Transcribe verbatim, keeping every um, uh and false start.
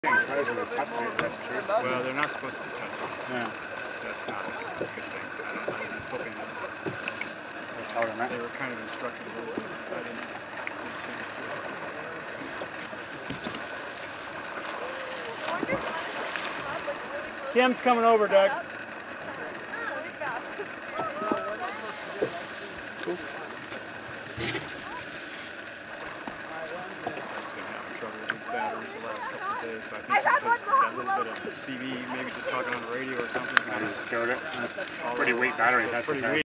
Well, they're not supposed to be touching. Yeah. That's not a good thing. I don't know. I was hoping that That's how they're they were kind of instructed a little bit. I didn't see Tim's coming over, Doug. Cool. Batteries the last couple of days, so I think just that little bit of C V, maybe just talking on the radio or something. I just killed it. That's pretty weak battery. That's pretty weak.